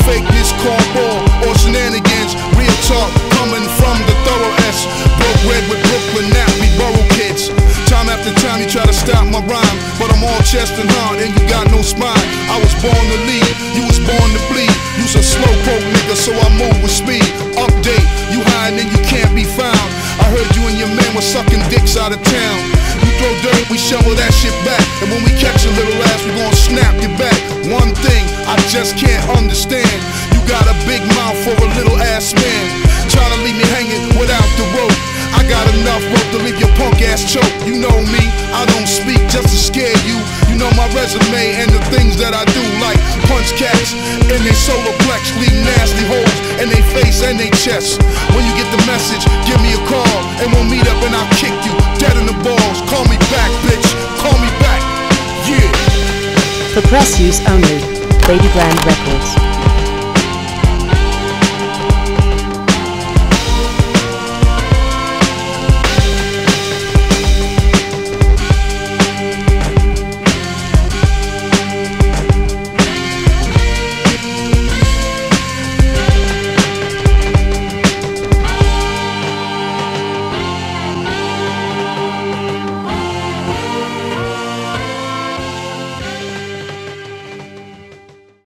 fakeness, cornball, or shenanigans. Real talk coming from the thorough S. Broke red with Brooklyn, now we borough kids. Time after time you try to stop my rhyme, but I'm all chest and heart and you got no spine. I was born to lead, you was born to bleed. You's a slow poke nigga, so I move with speed. Update, you hiding and you can't be found. I heard you and your man was sucking dicks out of town. You throw dirt, we shovel that shit back, and when we catch a little ass, we gon' snap your back. One thing I just can't understand, you got a big mouth for a little ass man. Try to leave me hanging without the rope. I got enough rope to leave your punk ass choke. You know me, I don't speak just to scare you. You know my resume and the things that I do, like punch cats in their solar plex, leave nasty holes in their face and their chest. When you get the message, give me a call and we'll meet up and I'll kick you dead in the balls. Call me back, bitch, call me back, yeah. For press use only, Baby Brand Records.